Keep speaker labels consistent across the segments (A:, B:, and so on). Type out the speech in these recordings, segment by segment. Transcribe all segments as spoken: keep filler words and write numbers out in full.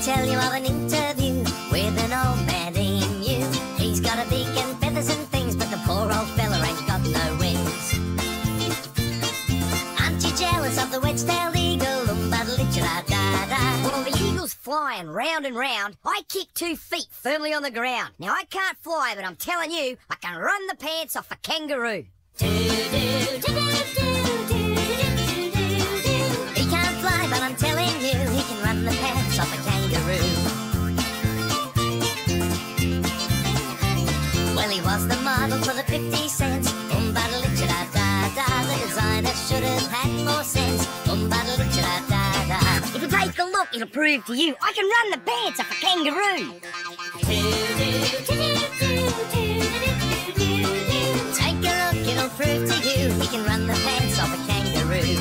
A: tell you of an interview with an old man emu. He's got a beak and feathers and things, but the poor old fella ain't got no wings. Aren't you jealous of the wedge-tailed eagle? Um-ba-da-da-da-da. Well, the eagle's flying round and round. I keep two feet firmly on the ground. Now, I can't fly, but I'm telling you, I can run the pants off a kangaroo. He can't fly, but I'm telling you, he can run the pants off a kangaroo. Well, he was the model for the fifty cents. Um-ba-da-da-da-da. The designer should have had more sense. Um-ba-da-da-da-da. If you take a look, it'll prove to you I can run the pants off a kangaroo. Take a look, it'll prove to you he can run the pants off a kangaroo.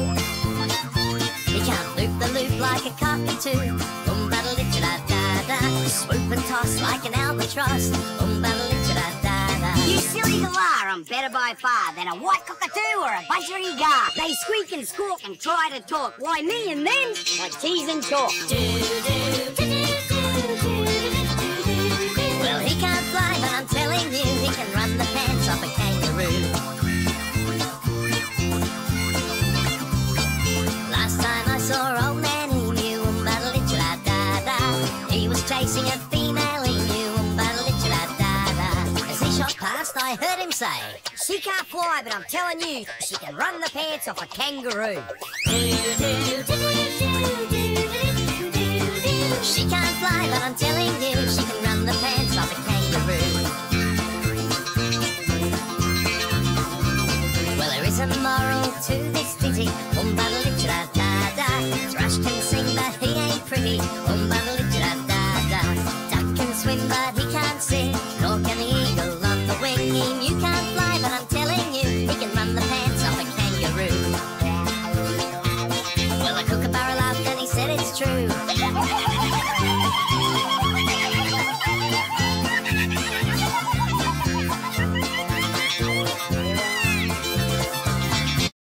A: He can't loop the loop like a cockatoo. Um-ba-da-da-da-da. Swoop and toss like an albatross. Um-ba-da-da-da-da. You silly galah, I'm better by far than a white cockatoo or a budgerigar. They squeak and squawk and try to talk. Why, me and them, like cheese and chalk. Well, he can't fly, but I'm telling you, he can run the pants off a kangaroo. Last time I saw old man emu, um-ba-da-da-da-da. He was chasing a female emu, um-ba-da-da-da-da. As he shot past, I heard him say, she can't fly, but I'm telling you, she can run the pants off a kangaroo. She can't fly, but I'm telling you, she can run the pants off a kangaroo. Well, there is a moral to this ditty. Um,